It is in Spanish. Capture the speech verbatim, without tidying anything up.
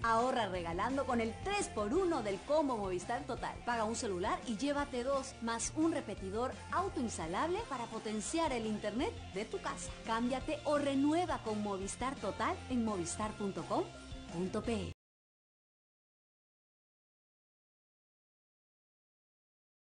Ahorra regalando con el tres por uno del combo Movistar Total. Paga un celular y llévate dos, más un repetidor autoinstalable para potenciar el internet de tu casa. Cámbiate o renueva con Movistar Total en movistar punto com punto pe.